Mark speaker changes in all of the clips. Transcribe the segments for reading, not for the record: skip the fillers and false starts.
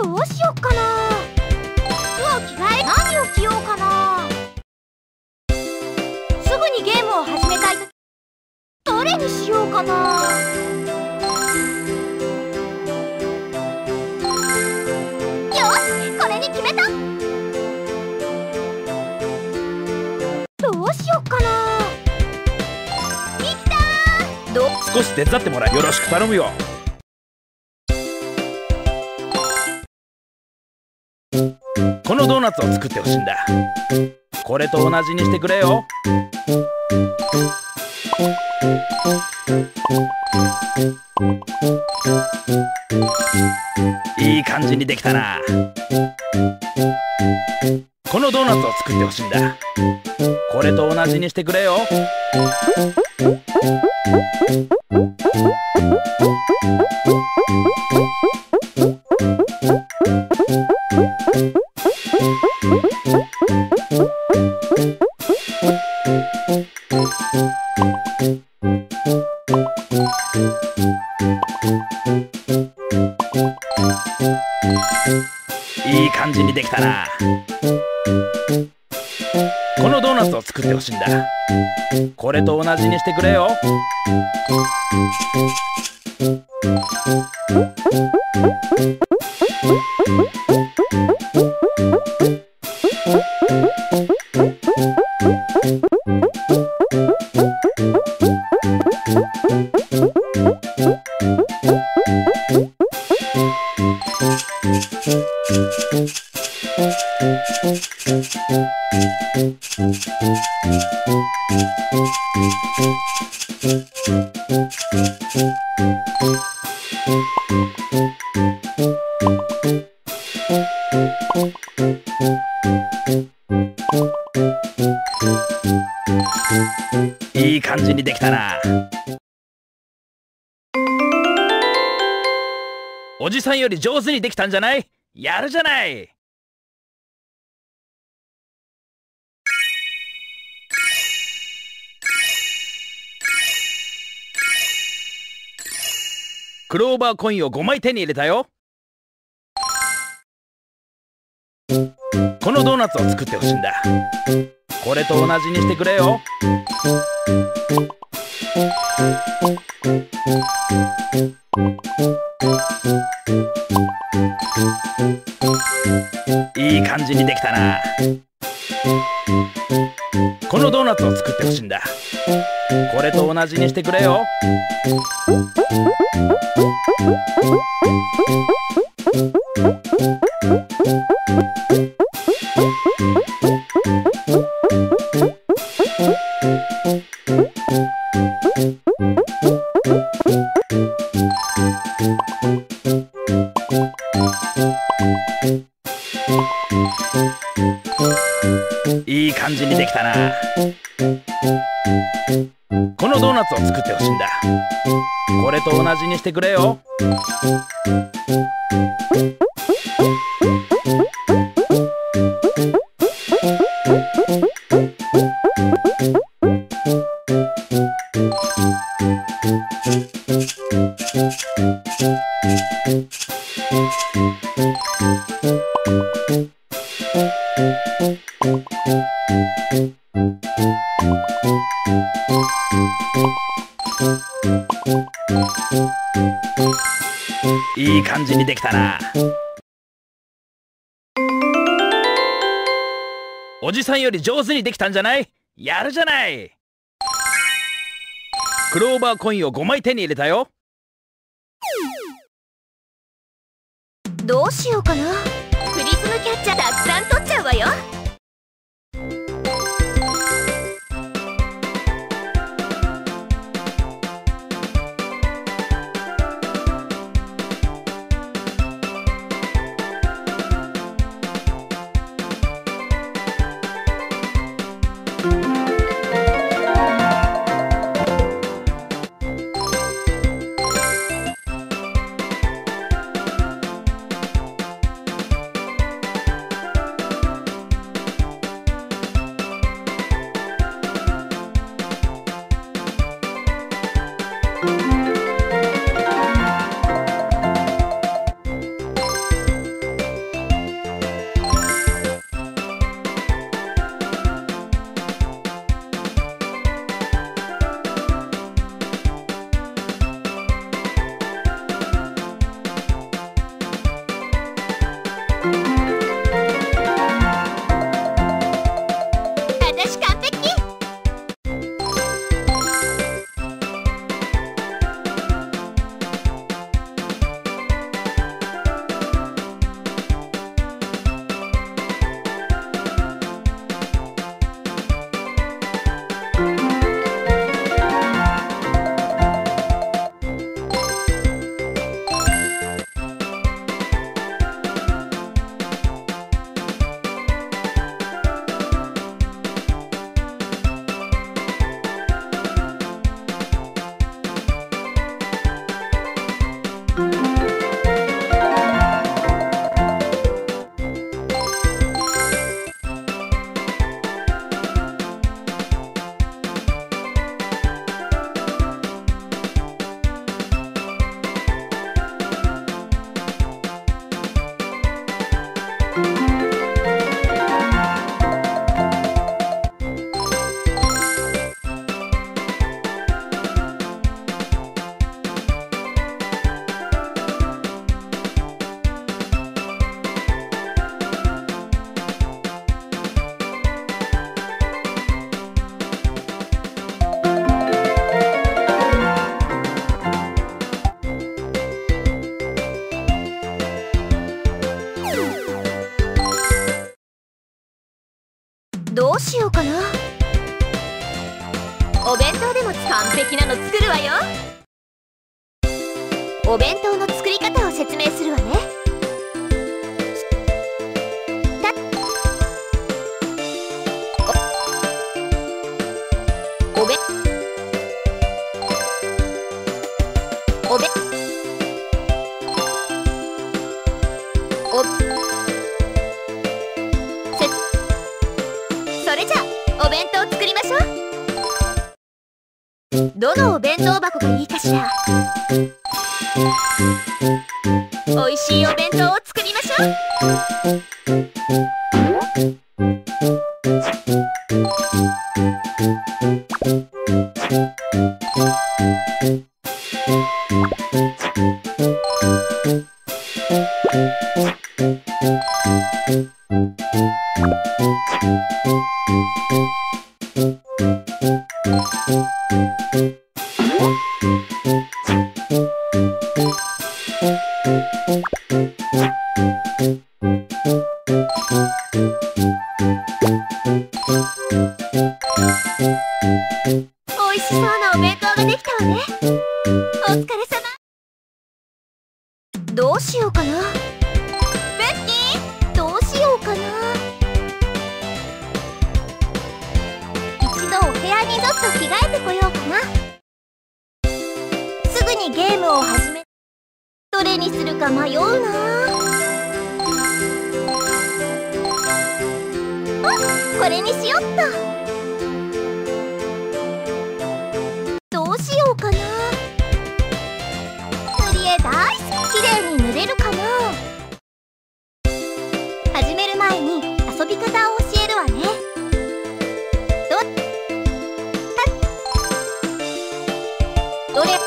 Speaker 1: どうしよっかな。服を着替え、何を着ようかな。すぐにゲームを始めたい。どれにしようかな。よし、これに決めた。どうしよっかな。できたー。
Speaker 2: 少し手伝ってもらえ。よろしく頼むよ。このドーナツを作ってほしいんだ。これと同じにしてくれよ。いい感じにできたな。このドーナツを作ってほしいんだ。これと同じにしてくれよ。いい感じにできたな。このドーナツを作ってほしいんだ。これと同じにしてくれよ。いい感じにできたな。おじさんより上手にできたんじゃない？やるじゃない。クローバーコインを5枚手に入れたよ。このドーナツを作ってほしいんだ。これと同じにしてくれよ。いい感じにできたな。このドーナツを作ってほしいんだ。これと同じにしてくれよ。いい感じにできたな。このドーナツを作ってほしいんだ。これと同じにしてくれよ。いい感じにできたな。おじさんより上手にできたんじゃない？やるじゃない。クローバーコインを5枚手に入れたよ。
Speaker 1: どうしようかな。プリズムキャッチャーたくさん取っちゃうわよ。 どうしようかな。お弁当でも完璧なの作るわよ。お弁当の作り方を説明するわね。おべおべおそれじゃあお弁当作りましょう。どのお弁当箱がいいかしら。おいしいお弁当を作りましょう。おいしそうなお弁当ができたわね。お疲れ様。どうしようかな。ベッキー、どうしようかな。一度お部屋にちょっと着替えてこようかな。すぐにゲームを始め、どれにするか迷うな。あ、これにしよっと。どうしようかな。塗り絵大好き。きれいに塗れるかな。始める前に遊び方を教えるわね。どれ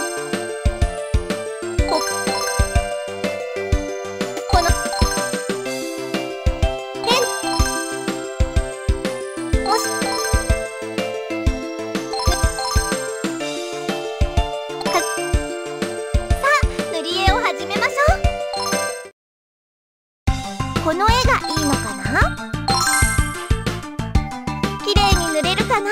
Speaker 1: このペンもし塗り絵を始めましょう。この絵がいいのかな。きれいに塗れるかな。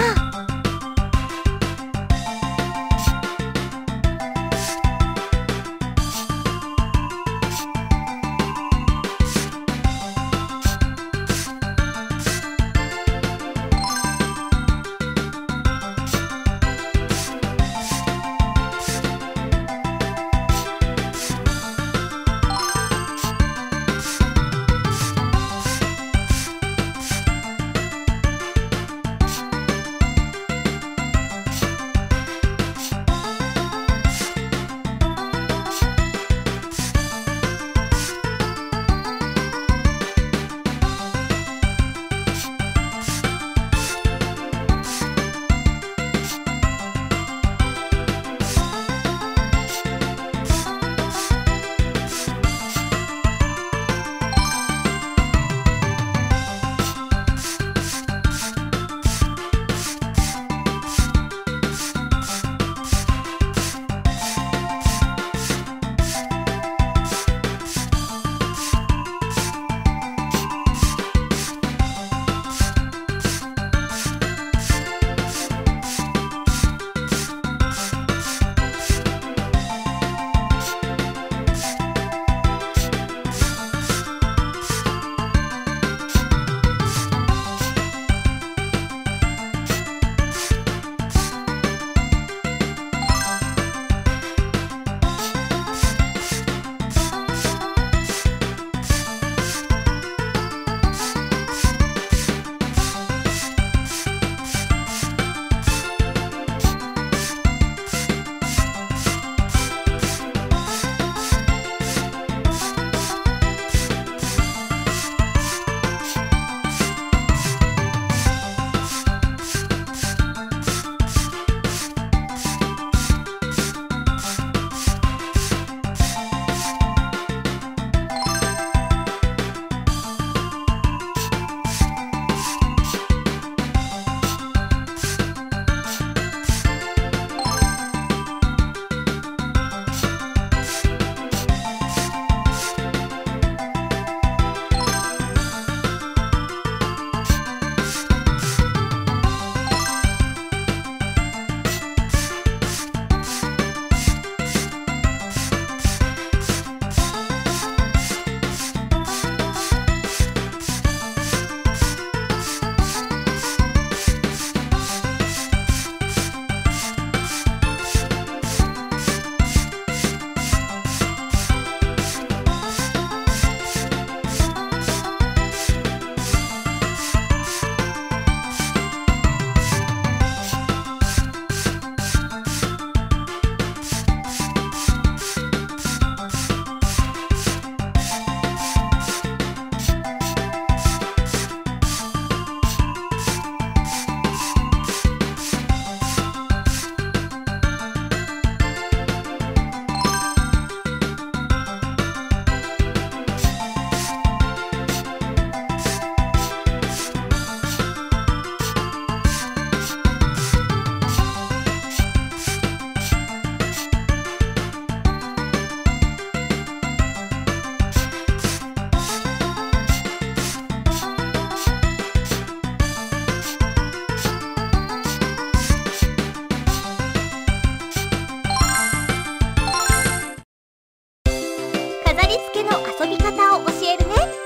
Speaker 1: 遊び方を教えるね。